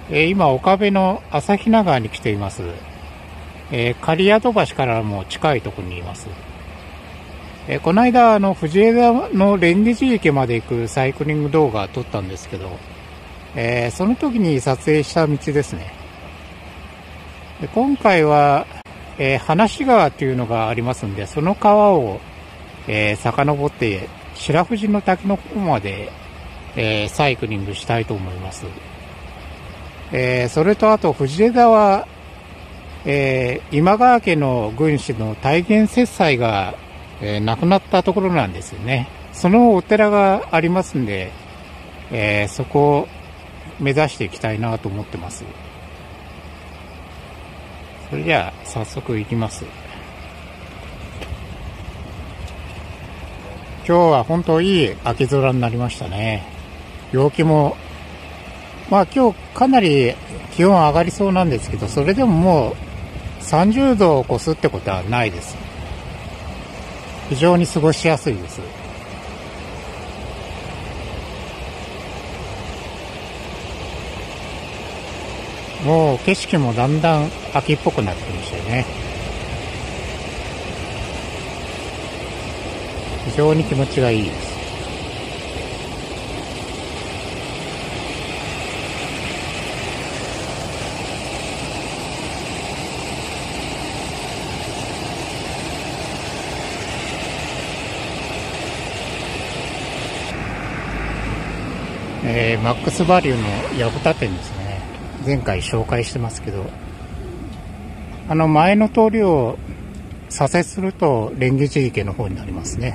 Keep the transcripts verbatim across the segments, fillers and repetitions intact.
えー、今岡部の朝比奈川に来ています。えー、刈宿橋からも近いところにいます。えー、この間あの藤枝の蓮華寺池まで行くサイクリング動画を撮ったんですけど、えー、その時に撮影した道ですね。で今回は、えー、花川というのがありますんで、その川を、えー、遡って白藤の滝の方まで、えー、サイクリングしたいと思います。えー、それとあと藤枝は、えー、今川家の軍師の大元節斎が、えー、亡くなったところなんですよね。そのお寺がありますんで、えー、そこを目指していきたいなと思ってます。それじゃあ早速行きます。今日は本当いい秋空になりましたね。陽気もまあ今日かなり気温上がりそうなんですけど、それでももうさんじゅうどを超すってことはないです。非常に過ごしやすいです。もう景色もだんだん秋っぽくなってきましたよね。非常に気持ちがいいです。えー、マックスバリューの薮田店ですね。前回紹介してますけど、あの前の通りを左折すると蓮華寺池の方になりますね。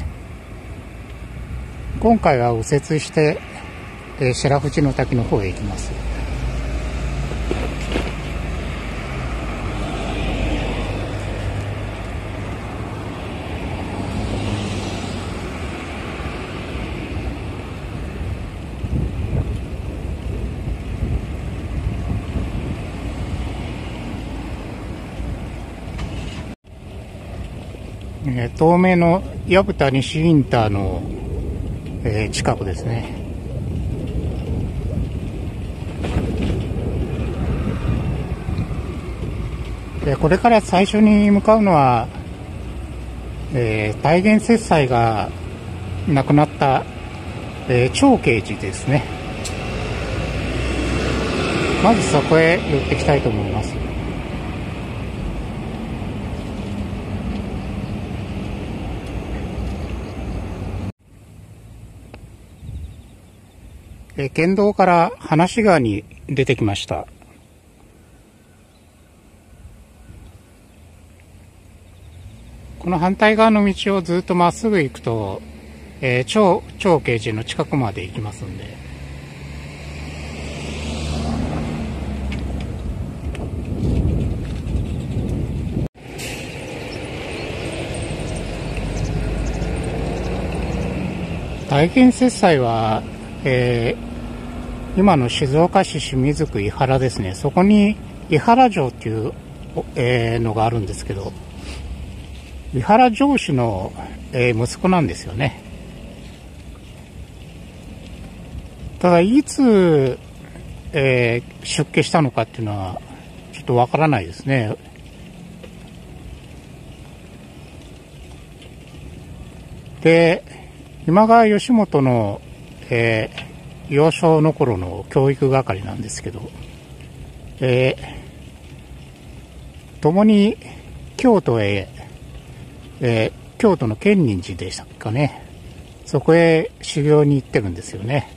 今回は右折して、えー、白藤の滝の方へ行きます。えー、東名の薮田西インターの、えー、近くですね。でこれから最初に向かうのは、えー、大元節斎が亡くなった、えー、長慶寺ですね。まずそこへ寄っていきたいと思います。えー、県道から花川に出てきました。この反対側の道をずっとまっすぐ行くと、えー、長長慶寺の近くまで行きますんで、大元節斎は、えー今の静岡市清水区伊原ですね。そこに伊原城っていう、えー、のがあるんですけど、伊原城主の、えー、息子なんですよね。ただいつ、えー、出家したのかっていうのはちょっとわからないですね。で、今川義元の、えー幼少の頃の教育係なんですけど、えー、共に京都へ、えー、京都の建仁寺でしたかね、そこへ修行に行ってるんですよね。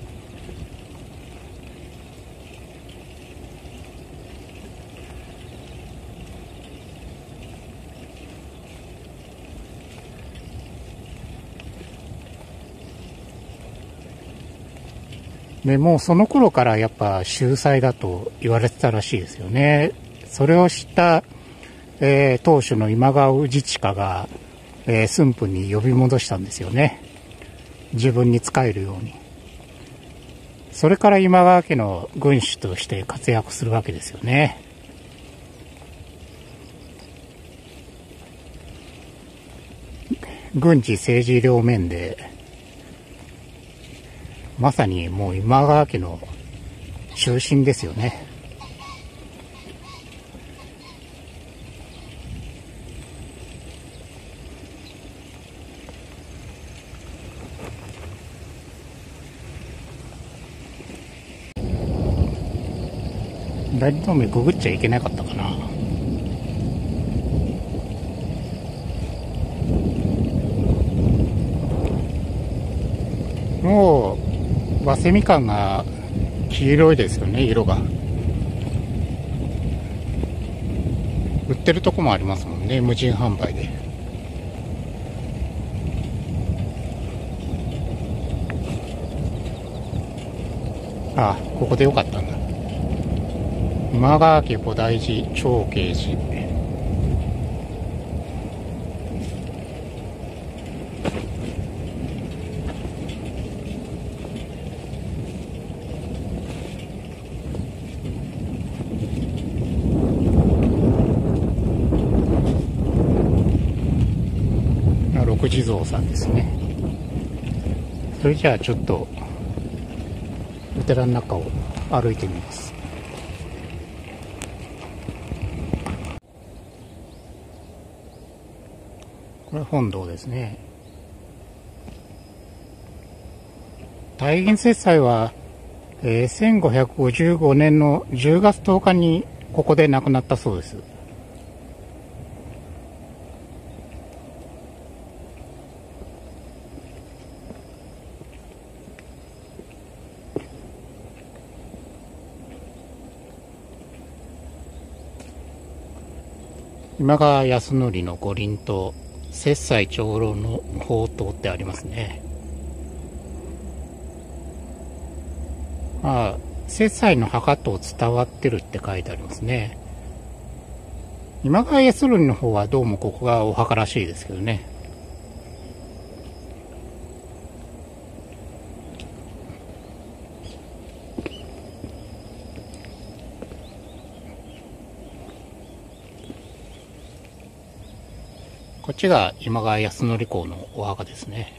でもうその頃からやっぱ秀才だと言われてたらしいですよね。それを知った、えー、当主の今川氏親が、えー、駿府に呼び戻したんですよね。自分に仕えるように。それから今川家の軍師として活躍するわけですよね。軍事政治両面でまさにもう今川家の中心ですよね。第二透明くぐっちゃいけなかったかな。もう早生みかんが黄色いですよね、色が。売ってるとこもありますもんね、無人販売で。ああ、ここでよかったんだ。今川家菩提寺長慶寺。六地蔵さんですね。それじゃあちょっとお寺の中を歩いてみます。これ本堂ですね。大銀雪斎は、えー、せんごひゃくごじゅうごねんのじゅうがつとおかにここで亡くなったそうです。今川康則の五輪と雪斎長老の宝塔ってありますね。ああ、雪斎の墓と伝わってるって書いてありますね。今川康則の方はどうもここがお墓らしいですけどね。こっちが今川康則公のお墓ですね。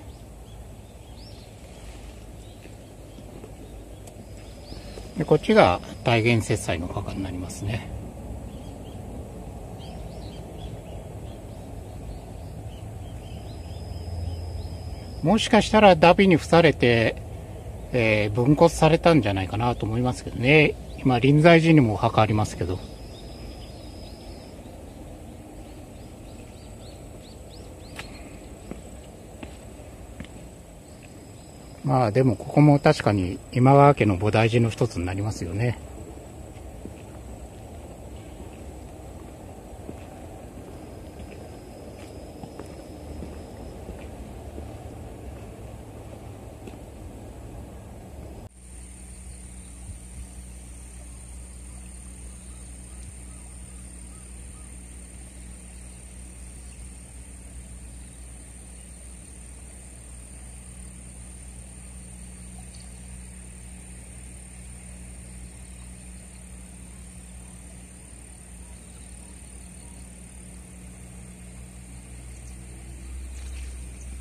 でこっちが大元雪斎のお墓になりますね。もしかしたらダビに付されて、えー、分骨されたんじゃないかなと思いますけどね。今臨済寺にもお墓ありますけど。まあでもここも確かに今川家の菩提寺の一つになりますよね。